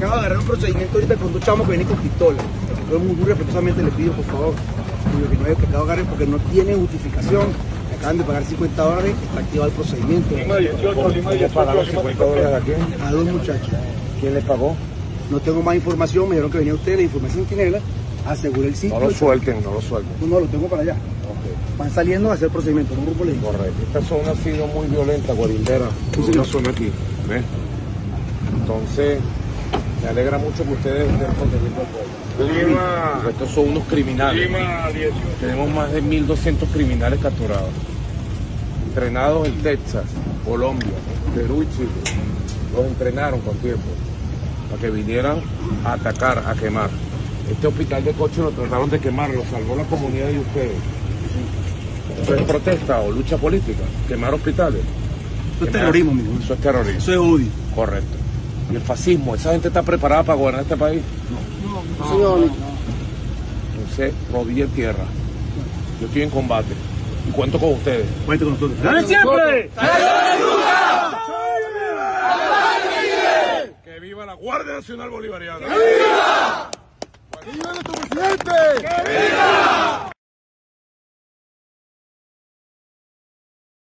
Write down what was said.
acabo de agarrar un procedimiento ahorita con dos chamos que vienen con pistola. Yo muy respetuosamente le pido, por favor, que no haya que agarren porque no tiene justificación. Me acaban de pagar $50, está activado el procedimiento. Lima 18, Lima 18. ¿Pagaron $50 a quién? A dos muchachos. ¿Quién les pagó? No tengo más información, me dijeron que venía usted, le informé sin Centinela, aseguré el sitio. No lo suelten, no lo suelten. No, lo tengo para allá. Okay. Van saliendo a hacer el procedimiento, un grupo le dijo. Correcto. Esta zona ha sido muy violenta, Guarindera. Es una zona aquí, ¿ves? Entonces, me alegra mucho que ustedes estén protegiendo al pueblo. Lima. Estos son unos criminales. Lima 18. Tenemos más de 1.200 criminales capturados. Entrenados en Texas, Colombia, Perú y Chile. Los entrenaron con tiempo para que vinieran a atacar, a quemar. Este hospital de Coche lo trataron de quemar, lo salvó la comunidad de ustedes. ¿Eso es protesta o lucha política? ¿Quemar hospitales? Eso es terrorismo, amigo. Eso es terrorismo. Eso es odio. Correcto. ¿Y el fascismo? ¿Esa gente está preparada para gobernar este país? No, señor. Entonces, rodilla en tierra. Yo estoy en combate y cuento con ustedes. Cuente con nosotros. ¡Dale siempre! ¡Que viva la Guardia Nacional Bolivariana! ¡Que viva! ¡Que viva nuestro presidente! ¡Que viva!